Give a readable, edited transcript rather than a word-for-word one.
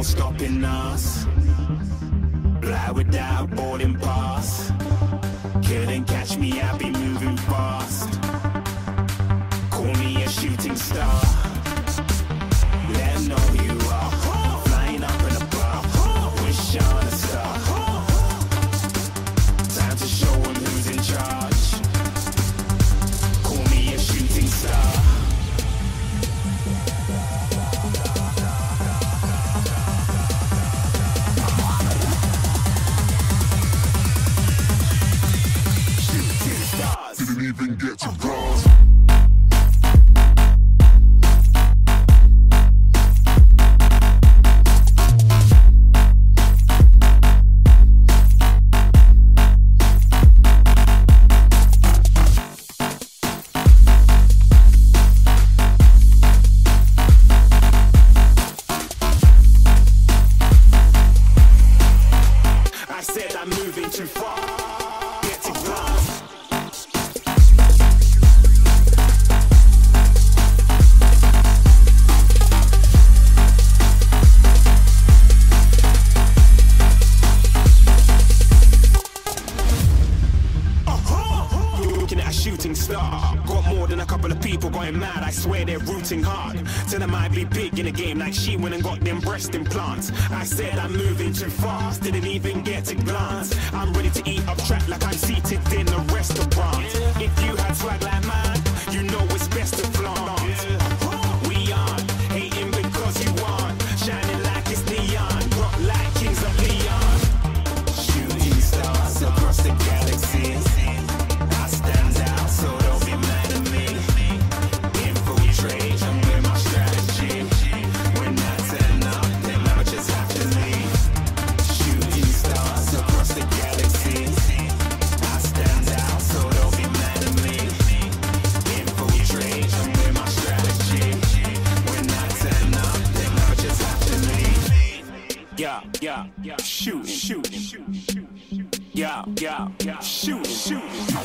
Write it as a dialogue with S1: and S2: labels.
S1: stopping us. Fly without boarding pass. Couldn't catch me, I'll be moving fast. Call me a shooting star. Let 'em know who you are. Flying up in a bar. Wish on a star. Time to show 'em who's in charge. Call me a shooting star.
S2: Didn't even get to cross.
S1: I said I'm moving too far. Get to glass. Looking at a shooting star. Got more than a couple of people going mad. I swear they're rooting hard. Tell them I'd be big in the game like she went and got them breast implants. I said I'm moving too fast. Didn't even get to glance. I'm ready to eat up track like I'm seated in a restaurant. If you had swag like mine, you know it's best to flaunt. We aren't hating because you aren't. Shining like it's neon. Rock like kings of Leon. Shooting stars across the galaxy. I stand out, so don't be mad at me. Infiltrate, I'm with my strategy. When I turn up, them amateurs have to leave. Shooting stars across the galaxy. I stand out, so don't be mad at me. Infiltrate, I'm with my strategy. When I turn up, them amateurs have to leave. Yeah, shooting. Yeah, shooting.